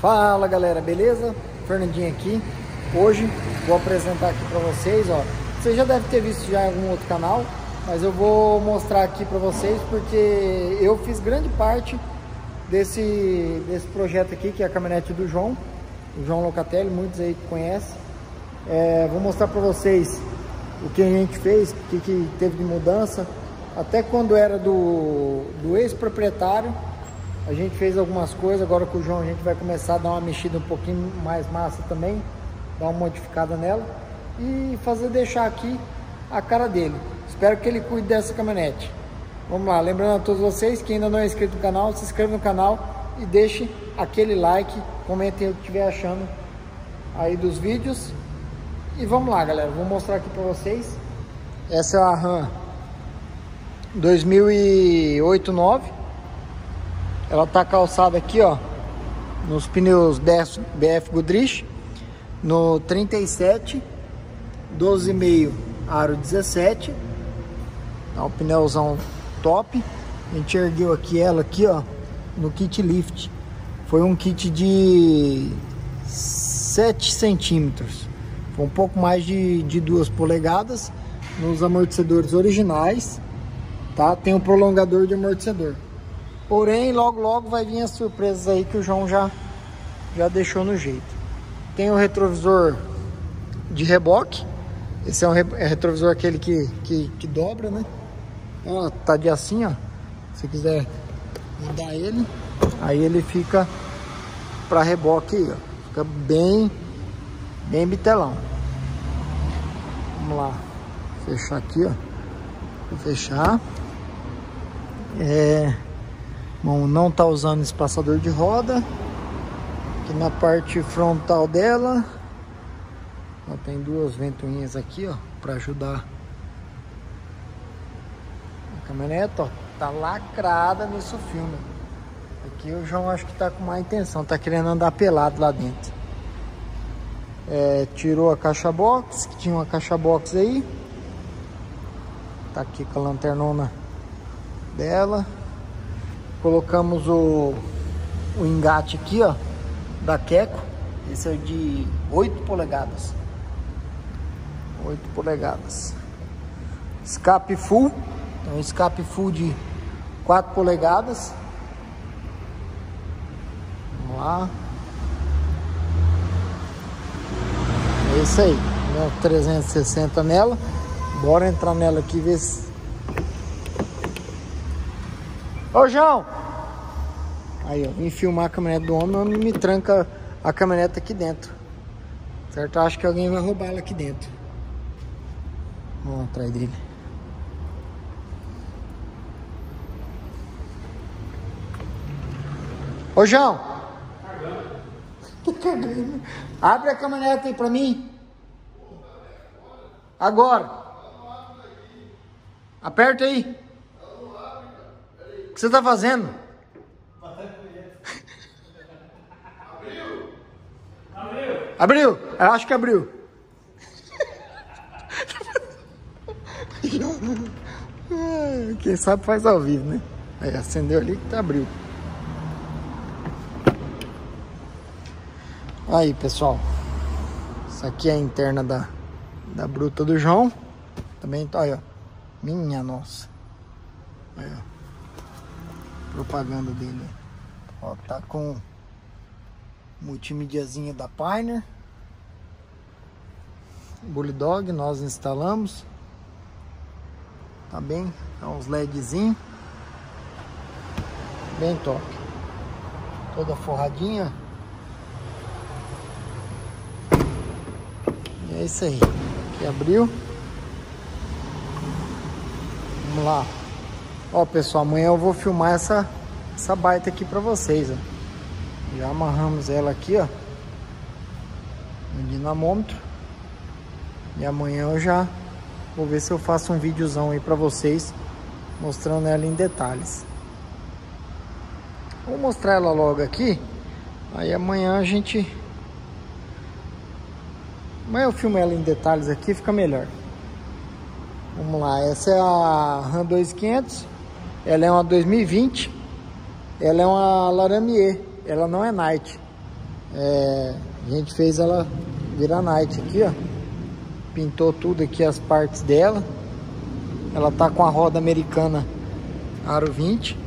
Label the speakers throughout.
Speaker 1: Fala galera, beleza? Fernandinho aqui. Hoje vou apresentar aqui para vocês, ó. Você já deve ter visto já em algum outro canal, mas eu vou mostrar aqui para vocês porque eu fiz grande parte desse projeto aqui, que é a caminhonete do João, o João Locatelli, muitos aí conhecem. Vou mostrar para vocês o que a gente fez, o que teve de mudança. Até quando era do ex-proprietário, a gente fez algumas coisas. Agora com o João a gente vai começar a dar uma mexida um pouquinho mais massa também, dar uma modificada nela e deixar aqui a cara dele. Espero que ele cuide dessa caminhonete. Vamos lá, lembrando a todos vocês que ainda não é inscrito no canal, se inscreva no canal e deixe aquele like, comentem o que estiver achando aí dos vídeos. E vamos lá galera, vou mostrar aqui para vocês. Essa é a Ram 2008-9. Ela tá calçada aqui, ó, nos pneus BF Goodrich, no 37, 12,5 aro 17. Tá um pneuzão top. A gente ergueu aqui ela aqui, ó, no kit lift. Foi um kit de 7 centímetros. Foi um pouco mais de 2 polegadas nos amortecedores originais, tá? Tem um prolongador de amortecedor. Porém, logo vai vir as surpresas aí que o João já deixou no jeito. Tem o retrovisor de reboque. Esse é um retrovisor aquele que dobra, né? Ó, tá de assim, ó. Se quiser mudar ele, aí ele fica para reboque aí, ó. Fica bem bitelão. Vamos lá. Fechar aqui, ó. Vou fechar. Bom, não tá usando espaçador de roda. Aqui na parte frontal dela, ó, tem 2 ventoinhas aqui, ó, para ajudar a caminhonete, ó. Tá lacrada nisso filme. Aqui o João acho que tá com má intenção, tá querendo andar pelado lá dentro. Tirou a caixa box, que tinha uma caixa box aí. Tá aqui com a lanternona dela. Colocamos o engate aqui, ó, da Keco. Esse é de 8 polegadas. 8 polegadas. Escape full. Então, escape full de 4 polegadas. Vamos lá. É isso aí. 360 nela. Bora entrar nela aqui e ver se... Ô João! Aí ó, vim filmar a caminhonete do homem e me tranca a caminhonete aqui dentro. Certo? Acho que alguém vai roubar ela aqui dentro. Vamos atrás dele. Ô João! Tô cagando. Abre a caminhonete aí pra mim. Agora. Aperta aí. O que você tá fazendo? Abriu? Eu acho que abriu. Quem sabe faz ao vivo, né? Aí acendeu ali que tá abriu. Aí pessoal, isso aqui é a interna da bruta do João. Também tá aí, ó. Minha nossa. Aí, ó. Propaganda dele. Ó, tá com multimídiazinha da Pioneer. Bulldog, nós instalamos. Tá bem, tá uns LEDzinho. Bem top. Toda forradinha. E é isso aí. Aqui abriu. Vamos lá. Ó pessoal, amanhã eu vou filmar essa baita aqui pra vocês, ó. Já amarramos ela aqui, ó, no dinamômetro. E amanhã eu já vou ver se eu faço um videozão aí pra vocês, mostrando ela em detalhes. Vou mostrar ela logo aqui. Aí amanhã eu filmo ela em detalhes aqui, fica melhor. Vamos lá, essa é a Ram 2500. Ela é uma 2020. Ela é uma Laramier. Ela não é Night. A gente fez ela virar night aqui, ó. Pintou tudo aqui, as partes dela. Ela tá com a roda americana aro 20.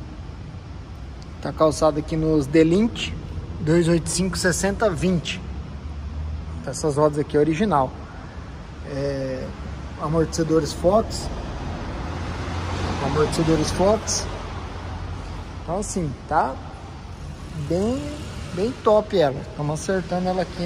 Speaker 1: Tá calçada aqui nos D-Link 285 60 20. Essas rodas aqui é original. Amortecedores Fox. Então assim, tá bem top ela. Estamos acertando ela aqui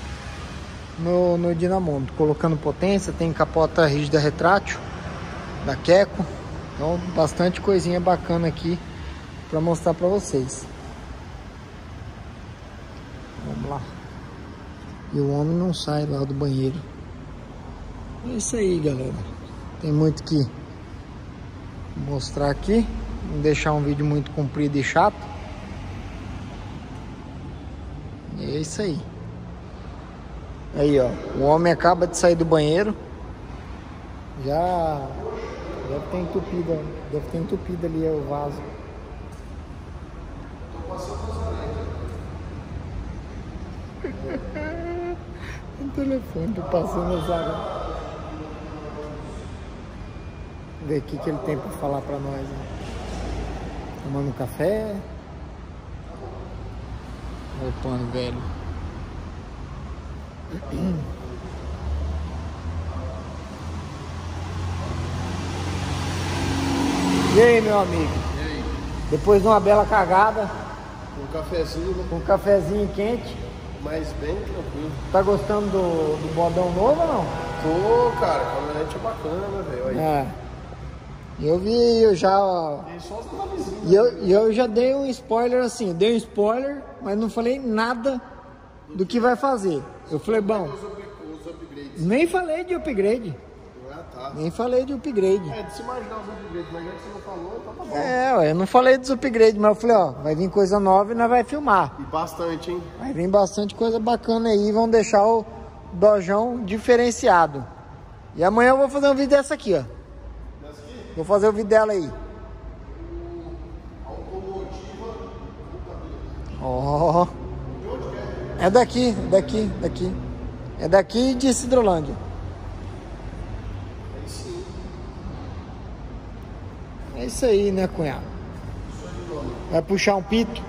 Speaker 1: no dinamômetro, colocando potência. Tem capota rígida retrátil da Keco. Então bastante coisinha bacana aqui para mostrar para vocês. Vamos lá. E o homem não sai lá do banheiro. É isso aí, galera. Tem muito que mostrar aqui. Não deixar um vídeo muito comprido e chato. É isso aí. Aí, ó. O homem acaba de sair do banheiro. Já deve ter entupido ali o vaso. Tô passando as orelhas. O telefone, tô passando as orelhas. Ver o que ele tem pra falar pra nós, né? Tomando café. Olha o pano velho. E aí, meu amigo?
Speaker 2: E aí?
Speaker 1: Depois de uma bela cagada.
Speaker 2: Com um cafezinho, né?
Speaker 1: Com um cafezinho quente.
Speaker 2: Mas bem tranquilo.
Speaker 1: Tá gostando do bodão novo ou não?
Speaker 2: Tô, cara. A caminhonete é bacana, velho.
Speaker 1: Eu já...
Speaker 2: Tem só os narizinhos.
Speaker 1: E eu já dei um spoiler assim. Dei um spoiler, mas não falei nada do que vai fazer. Eu falei, bom...
Speaker 2: Os upgrades.
Speaker 1: Nem falei de upgrade.
Speaker 2: Ah, tá.
Speaker 1: Nem falei de upgrade.
Speaker 2: É, de se imaginar os upgrades, mas já que você não falou, então tá bom.
Speaker 1: Eu não falei dos upgrades, mas eu falei, ó, vai vir coisa nova e nós vai filmar.
Speaker 2: E bastante, hein?
Speaker 1: Vai vir bastante coisa bacana aí, vão deixar o dojão diferenciado. E amanhã eu vou fazer um vídeo dessa aqui, ó. Vou fazer o vídeo dela aí. Ó. É daqui. É daqui de Cidrolândia. É isso aí, né, cunhado? Vai puxar um pito?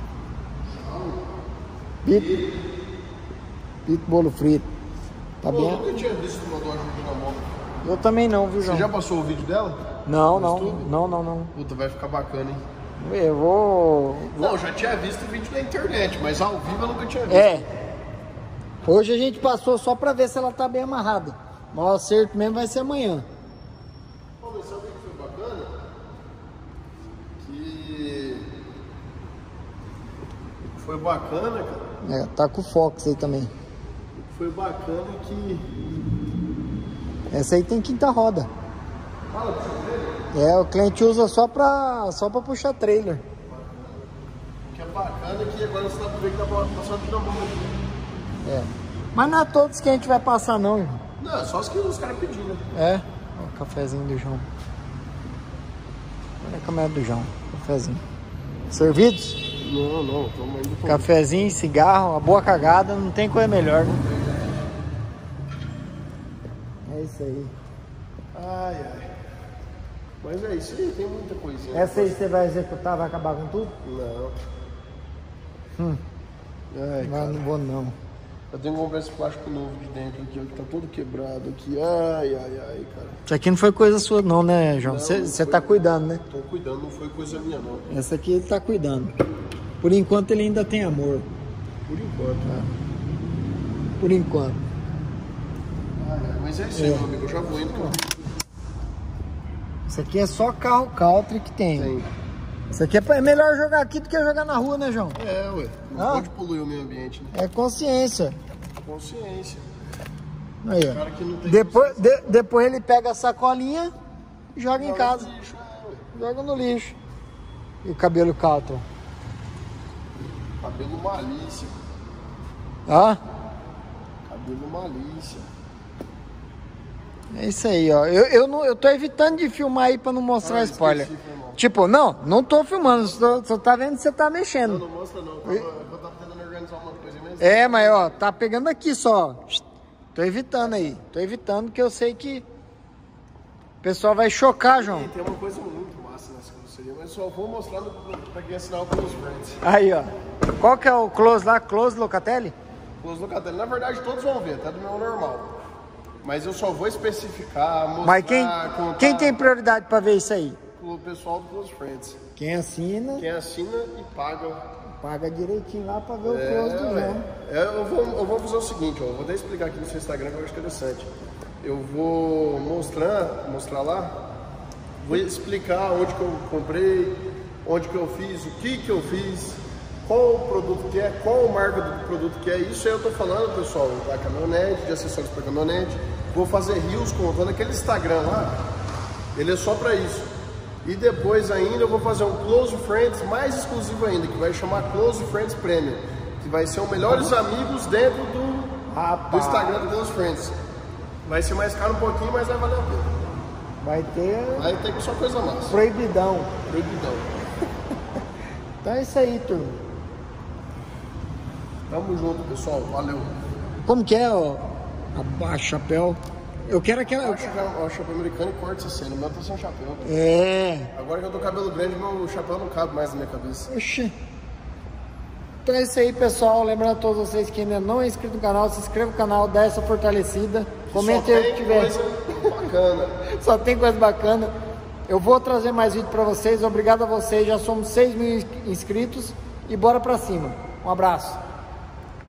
Speaker 1: Pito bolo frito. Tá bem?
Speaker 2: Eu nunca tinha visto uma Dodge dinamômetro.
Speaker 1: Eu também não, viu, João?
Speaker 2: Você já passou o vídeo dela?
Speaker 1: Não.
Speaker 2: Puta, vai ficar bacana, hein?
Speaker 1: Eu vou...
Speaker 2: Não, eu já tinha visto o vídeo na internet, mas ao vivo eu nunca tinha visto.
Speaker 1: Hoje a gente passou só pra ver se ela tá bem amarrada. Mas o acerto mesmo vai ser amanhã.
Speaker 2: Pô, mas sabe o que foi bacana? Que... Foi bacana, cara.
Speaker 1: Tá com o Fox aí também.
Speaker 2: Foi bacana que...
Speaker 1: Essa aí tem quinta roda.
Speaker 2: Fala pra você ver.
Speaker 1: O cliente usa só pra puxar trailer.
Speaker 2: O que é bacana é que agora você tá vendo que dá pra passar de namoro.
Speaker 1: Mas não é todos que a gente vai passar não, irmão.
Speaker 2: Não, é só os que os caras pediram.
Speaker 1: Ó, o cafezinho do João. Olha a câmera do João. Cafezinho. Servidos?
Speaker 2: Não, tamo indo com...
Speaker 1: Cafezinho, cigarro, uma boa cagada, não tem coisa melhor, né? É isso aí.
Speaker 2: Ai. Mas é isso aí, tem muita coisinha.
Speaker 1: Essa aí você vai executar, vai acabar com tudo?
Speaker 2: Não. Ai,
Speaker 1: Não, não vou não.
Speaker 2: Eu tenho que comprar esse plástico novo de dentro aqui, ó, que tá todo quebrado aqui. Ai, cara.
Speaker 1: Isso aqui não foi coisa sua não, né, João? Você tá cuidando, né?
Speaker 2: Tô cuidando, não foi coisa minha não.
Speaker 1: Essa aqui ele tá cuidando. Por enquanto ele ainda tem amor.
Speaker 2: Por enquanto,
Speaker 1: Por enquanto.
Speaker 2: Mas é isso aí, meu amigo, eu já vou indo.
Speaker 1: Isso aqui é só carro country que tem. Isso aqui é melhor jogar aqui do que jogar na rua, né, João?
Speaker 2: Ué. Não pode poluir o meio ambiente, né?
Speaker 1: É consciência.
Speaker 2: Consciência.
Speaker 1: Aí, ó.
Speaker 2: Cara que não tem
Speaker 1: depois ele pega a sacolinha e joga em casa.
Speaker 2: No lixo,
Speaker 1: Joga no lixo. E o cabelo country?
Speaker 2: Cabelo malícia. Cabelo malícia.
Speaker 1: É isso aí, ó. Eu tô evitando de filmar aí pra não mostrar spoiler. Tipo, não tô filmando, só tá vendo que você tá mexendo.
Speaker 2: Não mostra não. Eu tava tentando organizar usar uma coisa mais...
Speaker 1: É, mas ó, tá pegando aqui só. Tô evitando aí. Tô evitando que eu sei que o pessoal vai chocar, João.
Speaker 2: Tem uma coisa muito massa nessa carroceria, mas só vou mostrar pra quem assinar o Close Friends.
Speaker 1: Aí, ó. Qual que é o close lá? Close Locatelli?
Speaker 2: Close Locatelli. Na verdade, todos vão ver, tá do meu normal. Mas eu só vou especificar, mostrar,
Speaker 1: mas
Speaker 2: contar...
Speaker 1: quem tem prioridade pra ver isso aí?
Speaker 2: O pessoal do Close Friends.
Speaker 1: Quem assina...
Speaker 2: Quem assina e paga.
Speaker 1: Paga direitinho lá pra ver o close do João.
Speaker 2: Eu vou fazer o seguinte, ó. Eu vou até explicar aqui no seu Instagram que eu acho interessante. Eu vou mostrar lá. Vou explicar onde que eu comprei, onde que eu fiz, o que que eu fiz, qual o produto que é, qual a marca do produto que é. Isso aí eu tô falando, pessoal, da caminhonete, de acessórios para caminhonete. Vou fazer reels contando aquele Instagram lá. Ele é só para isso. E depois ainda eu vou fazer um Close Friends mais exclusivo ainda, que vai chamar Close Friends Premium, que vai ser o melhores amigos dentro do Instagram do Close Friends. Vai ser mais caro um pouquinho, mas vai valer a pena.
Speaker 1: Vai ter
Speaker 2: só coisa massa.
Speaker 1: Proibidão.
Speaker 2: Proibidão.
Speaker 1: Então é isso aí, turma.
Speaker 2: Tamo junto, pessoal. Valeu.
Speaker 1: Como que é, ó? A chapéu. Eu quero aquela...
Speaker 2: O chapéu americano e corta essa cena. O meu tá sem chapéu.
Speaker 1: É.
Speaker 2: Agora que eu tô cabelo grande, meu chapéu não cabe mais na minha cabeça.
Speaker 1: Oxi. Então é isso aí, pessoal. Lembrando a todos vocês que ainda não é inscrito no canal, se inscreva no canal, dá essa fortalecida. Comente aí o que tiver.
Speaker 2: Coisa bacana.
Speaker 1: Só tem coisa bacana. Eu vou trazer mais vídeo pra vocês. Obrigado a vocês. Já somos 6 mil inscritos. E bora pra cima. Um abraço.